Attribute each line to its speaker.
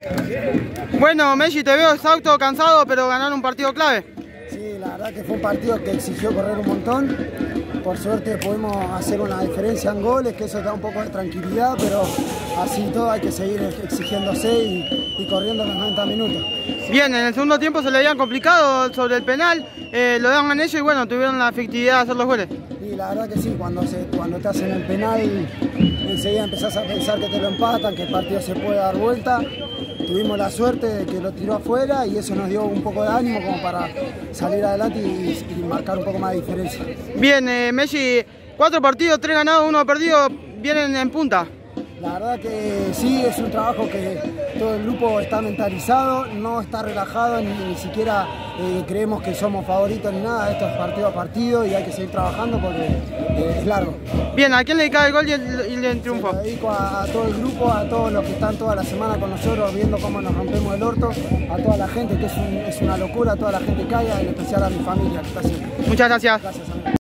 Speaker 1: Bueno, Messi, te veo exhausto, cansado, pero ganaron un partido clave.
Speaker 2: Sí, la verdad que fue un partido que exigió correr un montón. Por suerte pudimos hacer una diferencia en goles, que eso da un poco de tranquilidad, pero así todo hay que seguir exigiéndose y corriendo los 90 minutos.
Speaker 1: Bien, en el segundo tiempo se le habían complicado sobre el penal, lo daban ellos y bueno, tuvieron la efectividad de hacer los goles.
Speaker 2: Y la verdad que sí, cuando te hacen el penal, enseguida empezás a pensar que te lo empatan, que el partido se puede dar vuelta. Tuvimos la suerte de que lo tiró afuera y eso nos dio un poco de ánimo como para salir adelante y marcar un poco más de diferencia.
Speaker 1: Bien, Messi, 4 partidos, 3 ganados, 1 perdido, vienen en punta.
Speaker 2: La verdad que sí, es un trabajo que todo el grupo está mentalizado, no está relajado, ni siquiera creemos que somos favoritos ni nada. Esto es partido a partido y hay que seguir trabajando porque es largo.
Speaker 1: Bien, ¿a quién le dedica el gol y el triunfo?
Speaker 2: Se lo dedico a todo el grupo, a todos los que están toda la semana con nosotros viendo cómo nos rompemos el orto, a toda la gente que es una locura, a toda la gente que haya, en especial a mi familia que está siempre.
Speaker 1: Muchas gracias.
Speaker 2: Gracias, amigo.